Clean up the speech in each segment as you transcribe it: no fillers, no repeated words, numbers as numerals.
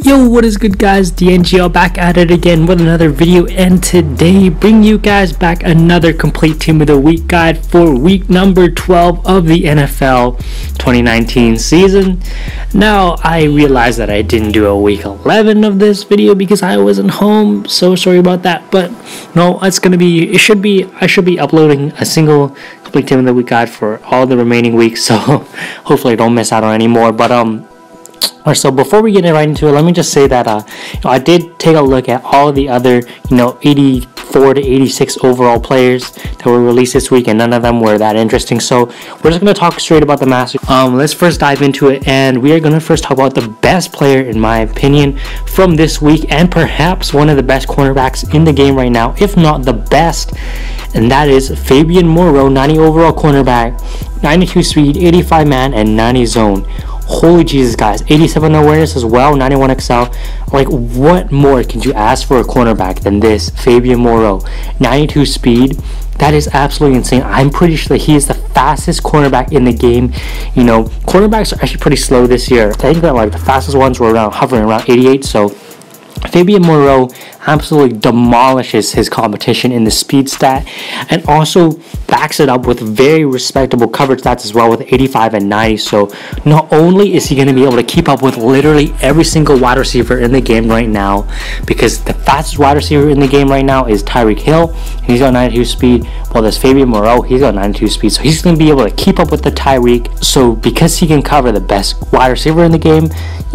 Yo, what is good guys, DNGL back at it again with another video, and today bring you guys back another complete team of the week guide for week number 12 of the NFL 2019 season. Now I realized that I didn't do a week 11 of this video because I wasn't home, so sorry about that, but no, I should be uploading a single complete team of the week guide for all the remaining weeks, so hopefully I don't miss out on any more. But so before we get right into it, let me just say that I did take a look at all the other 84 to 86 overall players that were released this week, and none of them were that interesting. So we're just going to talk straight about the Masters. Let's first dive into it, and we are going to first talk about the best player in my opinion from this week, and perhaps one of the best cornerbacks in the game right now, if not the best, and that is Fabian Moreau, 90 overall cornerback, 92 speed, 85 man, and 90 zone. Holy Jesus guys, 87 awareness as well, 91 XL. Like, what more can you ask for a cornerback than this? Fabian Moreau, 92 speed. That is absolutely insane. I'm pretty sure that he is the fastest cornerback in the game. Cornerbacks are actually pretty slow this year. I think that like the fastest ones were hovering around 88. So Fabian Moreau absolutely demolishes his competition in the speed stat, and also backs it up with very respectable coverage stats as well with 85 and 90. So not only is he going to be able to keep up with literally every single wide receiver in the game right now, because the fastest wide receiver in the game right now is Tyreek Hill, and he's got 92 speed, while there's Fabian Moreau, he's got 92 speed. So he's going to be able to keep up with the Tyreek. So because he can cover the best wide receiver in the game,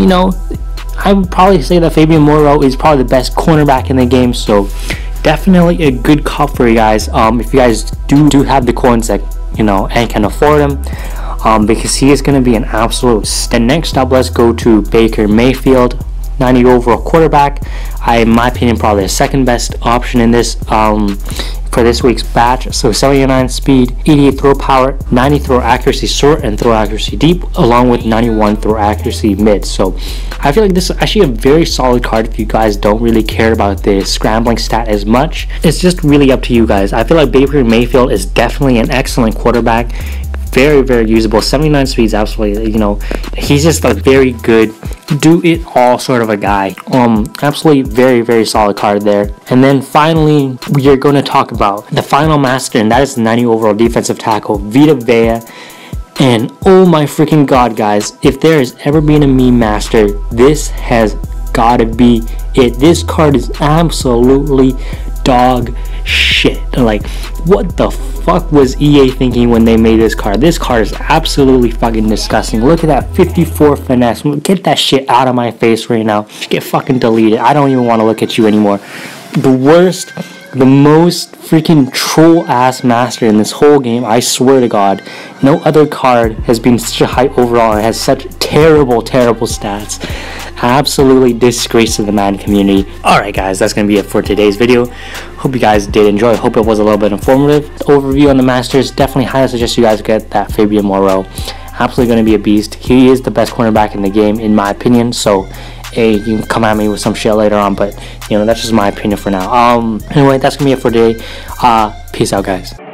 I would probably say that Fabian Moreau is probably the best cornerback in the game. So definitely a good call for you guys, if you guys do have the coins that and can afford him, because he is going to be an absolute. And next up, let's go to Baker Mayfield, 90 overall quarterback. In my opinion, probably the second best option in this for this week's batch. So 79 speed, 88 throw power, 90 throw accuracy short and throw accuracy deep, along with 91 throw accuracy mid. So I feel like this is actually a very solid card if you guys don't really care about the scrambling stat as much. It's just really up to you guys. I feel like Baker Mayfield is definitely an excellent quarterback. Very, very usable. 79 speeds, absolutely. He's just a very good do it all sort of a guy. Absolutely very, very solid card there. And then finally, we are going to talk about the final master, and that is the 90 overall defensive tackle, Vita Vea. And oh my freaking god guys, if there has ever been a meme master, this has gotta be it. This card is absolutely dog shit. Like, what the fuck was EA thinking when they made this card? This card is absolutely fucking disgusting. Look at that 54 finesse. Get that shit out of my face right now. Get fucking deleted. I don't even want to look at you anymore. The worst, the most freaking troll ass master in this whole game. I swear to god, no other card has been such a high overall and has such terrible stats. Absolutely disgrace to the Madden community. Alright guys, that's going to be it for today's video. Hope you guys did enjoy. Hope it was a little bit informative. Overview on the Masters. Definitely highly suggest you guys get that Fabian Moreau. Absolutely going to be a beast. He is the best cornerback in the game in my opinion. So you can come at me with some shit later on, but that's just my opinion for now. Anyway, that's going to be it for today. Peace out guys.